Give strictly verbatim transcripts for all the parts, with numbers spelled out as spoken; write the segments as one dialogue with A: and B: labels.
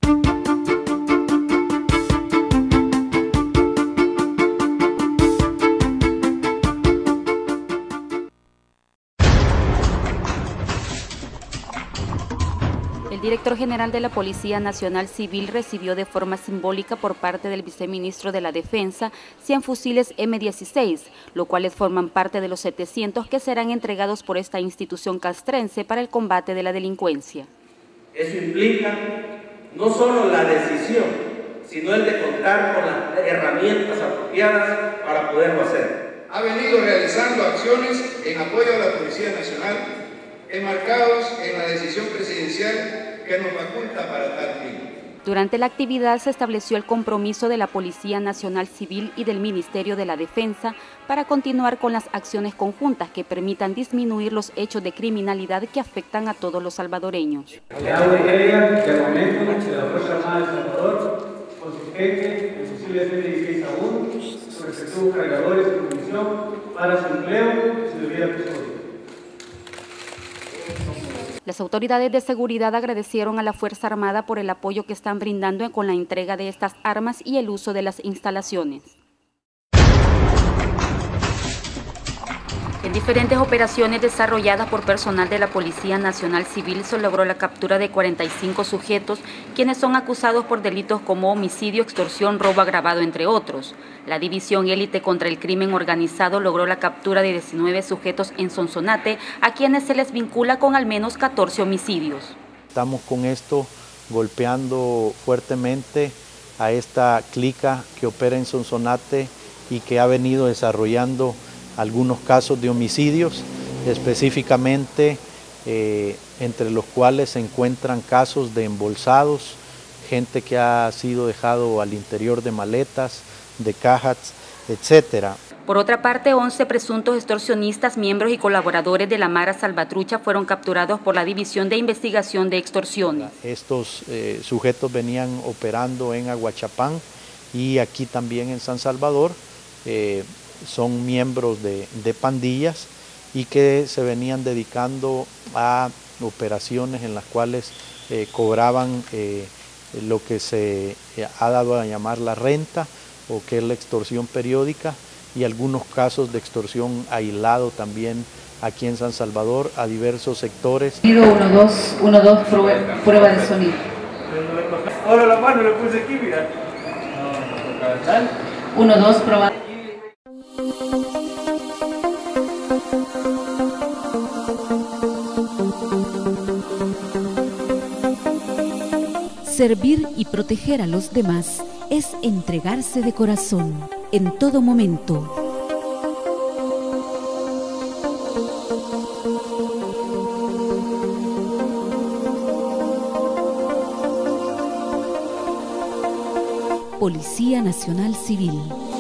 A: El director general de la Policía Nacional Civil recibió de forma simbólica por parte del viceministro de la Defensa cien fusiles eme dieciséis, los cuales forman parte de los setecientos que serán entregados por esta institución castrense para el combate de la delincuencia.
B: Eso implica no solo la decisión, sino el de contar con las herramientas apropiadas para poderlo hacer.
C: Ha venido realizando acciones en apoyo a la Policía Nacional, enmarcados en la decisión presidencial que nos faculta para tal fin.
A: Durante la actividad se estableció el compromiso de la Policía Nacional Civil y del Ministerio de la Defensa para continuar con las acciones conjuntas que permitan disminuir los hechos de criminalidad que afectan a todos los salvadoreños.
D: Le hago entrega de armamento de la Fuerza Armada de El Salvador, consistente en fusiles eme dieciséis a uno, con respectivos cargadores y munición para su empleo y su debida custodia.
A: Las autoridades de seguridad agradecieron a la Fuerza Armada por el apoyo que están brindando con la entrega de estas armas y el uso de las instalaciones. En diferentes operaciones desarrolladas por personal de la Policía Nacional Civil se logró la captura de cuarenta y cinco sujetos, quienes son acusados por delitos como homicidio, extorsión, robo agravado, entre otros. La División Élite contra el Crimen Organizado logró la captura de diecinueve sujetos en Sonsonate, a quienes se les vincula con al menos catorce homicidios.
E: Estamos con esto golpeando fuertemente a esta clica que opera en Sonsonate y que ha venido desarrollando algunos casos de homicidios, específicamente eh, entre los cuales se encuentran casos de embolsados, gente que ha sido dejado al interior de maletas, de cajas, etcétera.
A: Por otra parte, once presuntos extorsionistas, miembros y colaboradores de la Mara Salvatrucha fueron capturados por la División de Investigación de Extorsiones.
E: Estos eh, sujetos venían operando en Aguachapán y aquí también en San Salvador. Eh, son miembros de, de pandillas y que se venían dedicando a operaciones en las cuales eh, cobraban eh, lo que se eh, ha dado a llamar la renta o que es la extorsión periódica y algunos casos de extorsión aislado también aquí en San Salvador a diversos sectores.
F: uno dos, uno dos, prueba de sonido.
D: Ahora la mano le puse aquí, mira.
F: uno dos, prueba.
G: Servir y proteger a los demás es entregarse de corazón, en todo momento. Policía Nacional Civil.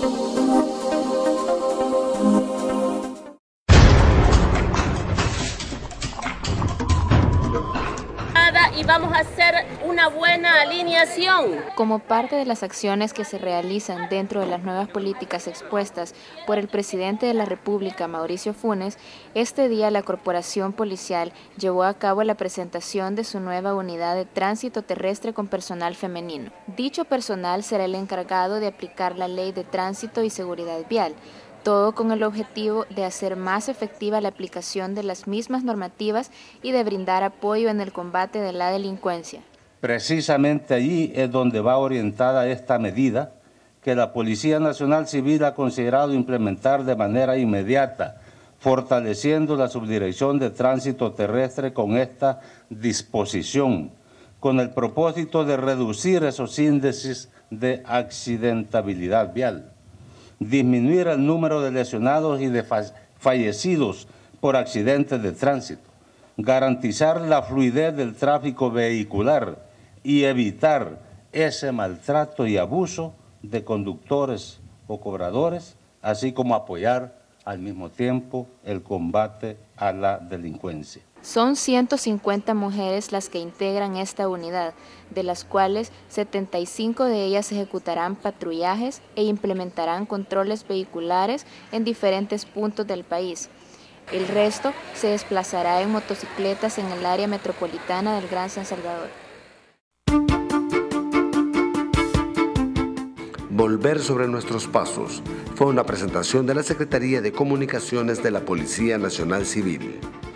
H: Y vamos a hacer una buena alineación.
I: Como parte de las acciones que se realizan dentro de las nuevas políticas expuestas por el presidente de la República, Mauricio Funes, este día la Corporación Policial llevó a cabo la presentación de su nueva unidad de tránsito terrestre con personal femenino. Dicho personal será el encargado de aplicar la Ley de Tránsito y Seguridad Vial, todo con el objetivo de hacer más efectiva la aplicación de las mismas normativas y de brindar apoyo en el combate de la delincuencia.
J: Precisamente allí es donde va orientada esta medida que la Policía Nacional Civil ha considerado implementar de manera inmediata, fortaleciendo la Subdirección de Tránsito Terrestre con esta disposición, con el propósito de reducir esos índices de accidentabilidad vial, disminuir el número de lesionados y de fallecidos por accidentes de tránsito, garantizar la fluidez del tráfico vehicular y evitar ese maltrato y abuso de conductores o cobradores, así como apoyar al mismo tiempo el combate a la delincuencia.
I: Son ciento cincuenta mujeres las que integran esta unidad, de las cuales setenta y cinco de ellas ejecutarán patrullajes e implementarán controles vehiculares en diferentes puntos del país. El resto se desplazará en motocicletas en el área metropolitana del Gran San Salvador.
K: Volver sobre nuestros pasos fue una presentación de la Secretaría de Comunicaciones de la Policía Nacional Civil.